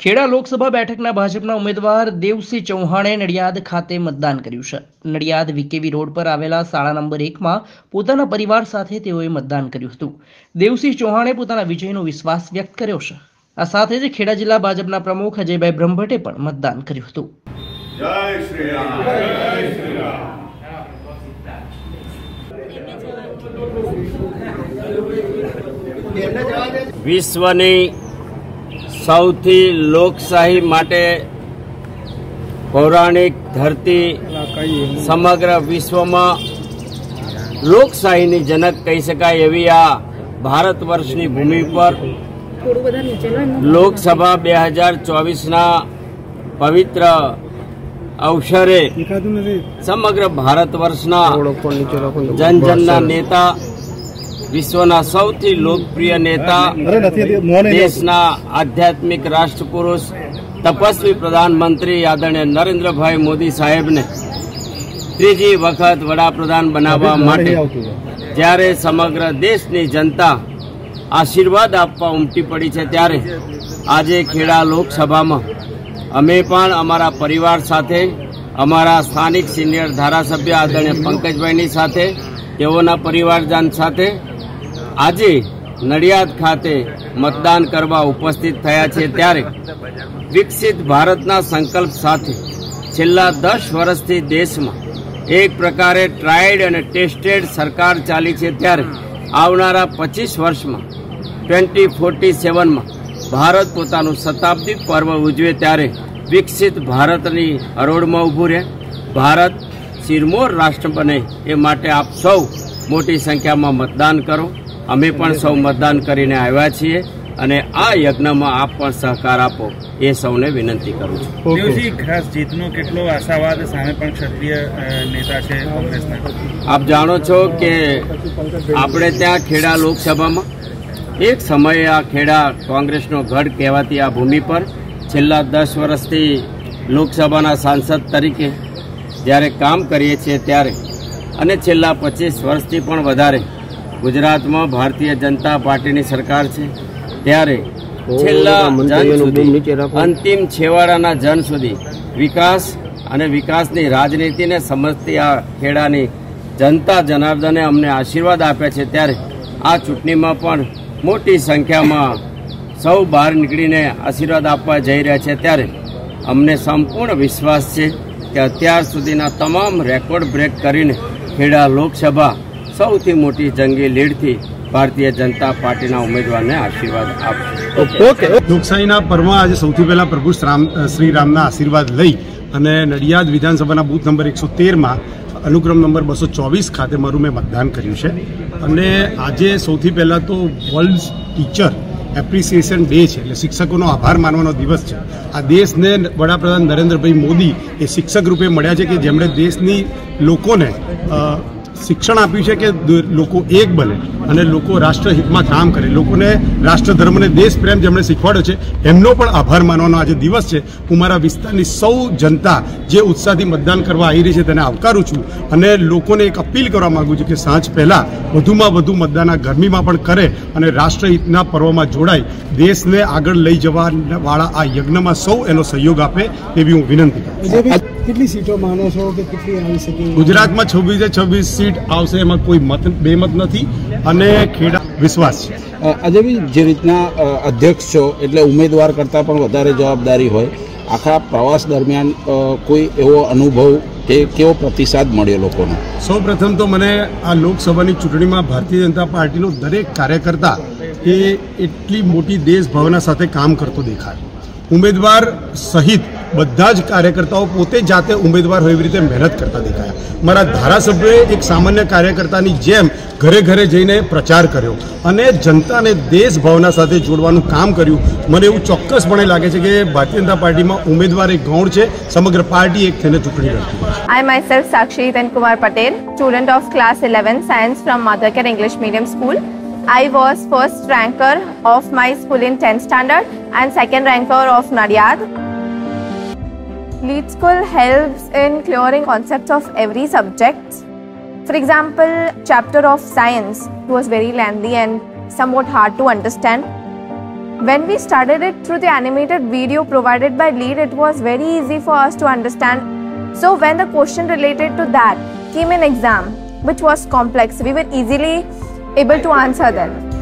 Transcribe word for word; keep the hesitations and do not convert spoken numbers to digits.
ખેડા લોકસભા બેઠકના ભાજપના ઉમેદવાર દેવસિંહ ચૌહાણે નડિયાદ ખાતે મતદાન કર્યું છે। નડિયાદ વીકેવી રોડ પર આવેલા શાળા નંબર એકમાં પોતાના પરિવાર સાથે તેઓએ મતદાન કર્યું હતું। દેવસિંહ ચૌહાણે પોતાના વિજયનો વિશ્વાસ વ્યક્ત કર્યો છે। આ સાથે જ ખેડા જિલ્લા ભાજપના પ્રમુખ અજયભાઈ બ્રહ્મભટ્ટે પણ મતદાન કર્યું હતું। જય શ્રી રામ, જય શ્રી રામ। વિશ્વની સૌથી લોકશાહી માટે પૌરાણિક ધરતી સમગ્ર વિશ્વમાં લોકશાહીની જનક કહી શકાય એવી આ ભારત વર્ષની ભૂમિ પર લોકસભા બે હજાર ચોવીસના પવિત્ર અવસરે સમગ્ર ભારત વર્ષના જનજનના નેતા, વિશ્વના સૌથી લોકપ્રિય નેતા, દેશના આધ્યાત્મિક રાષ્ટ્રપુરુષ, તપસ્વી પ્રધાનમંત્રી આદરણીય નરેન્દ્રભાઈ મોદી સાહેબને ત્રીજી વખત વડાપ્રધાન બનાવવા માટે જ્યારે સમગ્ર દેશની જનતા આશીર્વાદ આપવા ઉમટી પડી છે, ત્યારે આજે ખેડા લોકસભામાં અમે પણ અમારા પરિવાર સાથે, અમારા સ્થાનિક સિનિયર ધારાસભ્ય આદરણીય પંકજભાઈની સાથે, તેઓના પરિવારજન સાથે આજે નડિયાદ ખાતે મતદાન કરવા ઉપસ્થિત થયા છે। ત્યારે વિકસિત ભારતના સંકલ્પ સાથે છેલ્લા દસ વર્ષથી દેશમાં એક પ્રકારે ટ્રાયડ અને ટેસ્ટેડ સરકાર ચાલી છે, ત્યારે આવનારા પચીસ વર્ષમાં ટ્વેન્ટી ફોર્ટી સેવનમાં ભારત પોતાનું શતાબ્દી પર્વ ઉજવે ત્યારે વિકસિત ભારતની હરોળમાં ઊભું રહે, ભારત સિરમોર રાષ્ટ્ર બને એ માટે આપ સૌ મોટી સંખ્યામાં મતદાન કરો। અમે પણ સૌ મતદાન કરીને આવ્યા છીએ અને આ યજ્ઞમાં આપ પણ સહકાર આપો એ સૌને વિનંતી કરું છું। દેવસિંહ, ખાસ જીતનો કેટલો આશાવાદ, સામે પણ ક્ષત્રિય નેતા છે કોંગ્રેસના? આપ જાણો છો કે આપણે ત્યાં ખેડા લોકસભામાં એક સમયે આ ખેડા કોંગ્રેસનો ગઢ કહેવાતી આ ભૂમિ પર છેલ્લા દસ વર્ષથી લોકસભાના સાંસદ તરીકે જ્યારે કામ કરીએ છીએ ત્યારે અને છેલ્લા પચીસ વર્ષથી પણ વધારે ગુજરાતમાં ભારતીય જનતા પાર્ટીની સરકાર છે, ત્યારે છેલ્લા જન સુધી, અંતિમ છેવાડાના જન સુધી વિકાસ અને વિકાસની રાજનીતિને સમજતી આ ખેડાની જનતા જનાર્દને અમને આશીર્વાદ આપ્યા છે, ત્યારે આ ચૂંટણીમાં પણ મોટી સંખ્યામાં સૌ બહાર નીકળીને આશીર્વાદ આપવા જઈ રહ્યા છે। ત્યારે અમને સંપૂર્ણ વિશ્વાસ છે કે અત્યાર સુધીના તમામ રેકોર્ડ બ્રેક કરીને ખેડા લોકસભા સૌથી મોટી જંગી લીડથી ભારતીય જનતા પાર્ટીના ઉમેદવારને આશીર્વાદ આપશે। લોકશાહીના પર્વમાં આજે સૌથી પહેલા પ્રભુ શ્રી રામના આશીર્વાદ લઈ અને નડિયાદ વિધાનસભાના બૂથ નંબર એકસો તેરમાં અનુક્રમ નંબર બસો ચોવીસ ખાતે મારું મેં મતદાન કર્યું છે। અને આજે સૌથી પહેલાં તો વર્લ્ડ ટીચર એપ્રિસિએશન ડે છે, એટલે શિક્ષકોનો આભાર માનવાનો દિવસ છે। આ દેશને વડાપ્રધાન નરેન્દ્રભાઈ મોદી એ શિક્ષક રૂપે મળ્યા છે કે જેમણે દેશની લોકોને શિક્ષણ આપ્યું છે કે લોકો એક બને અને લોકો રાષ્ટ્રહિતમાં કામ કરે, લોકોને રાષ્ટ્રધર્મને દેશ પ્રેમ જેમણે શીખવાડ્યો છે એમનો પણ આભાર માનવાનો આજે દિવસ છે। હું મારા વિસ્તારની સૌ જનતા જે ઉત્સાહથી મતદાન કરવા આવી રહી છે તેને આવકારું છું અને લોકોને એક અપીલ કરવા માગું છું કે સાંજ પહેલાં વધુમાં વધુ મતદાન આ ગરમીમાં પણ કરે અને રાષ્ટ્રહિતના પર્વમાં જોડાય, દેશને આગળ લઈ જવાવાળા આ યજ્ઞમાં સૌ એનો સહયોગ આપે એવી હું વિનંતી કરું। કેટલી સીટો માનો છો કે કેટલી આવી શકે? ગુજરાતમાં છવ્વીસે છવ્વીસ સીટ આવશે, એમાં કોઈ મત બેમત નથી અને ખેડા વિશ્વાસ છે। આજે બી જે રીતના અધ્યક્ષ છો એટલે ઉમેદવાર કરતાં પણ વધારે જવાબદારી હોય, આખા પ્રવાસ દરમિયાન કોઈ એવો અનુભવ કે કેવો પ્રતિસાદ મળ્યો લોકોનો? સૌ પ્રથમ તો મને આ લોકસભાની ચૂંટણીમાં ભારતીય જનતા પાર્ટીનો દરેક કાર્યકર્તા એ એટલી મોટી દેશભાવના સાથે કામ કરતો દેખાય। ઉમેદવાર સહિત બધા જ કાર્યકર્તાઓ પોતે જાતે ઉમેદવાર હોય એવી રીતે મહેનત કરતા દેખાયા। મારા ધારાસભ્યોએ એક સામાન્ય કાર્યકર્તાની જેમ ઘરે ઘરે જઈને પ્રચાર કર્યો અને જનતાને દેશભાવના સાથે જોડવાનું કામ કર્યું। મને એવું ચોક્કસપણે લાગે છે કે ભારતીય જનતા પાર્ટીમાં ઉમેદવાર એક ગૌણ છે, સમગ્ર પાર્ટી એક થઈને ચૂંટણી લડતી છે। I myself Sakshi Hitan Kumar Patel, student of class eleven science from Mothercare English Medium School. I was first ranker of my school in tenth standard and second ranker of Nadiad. Lead School helps in clearing concepts of every subject. For example, chapter of science was very lengthy and somewhat hard to understand. When we studied it through the animated video provided by Lead, it was very easy for us to understand. So when the question related to that came in exam, which was complex, we were easily able to answer them.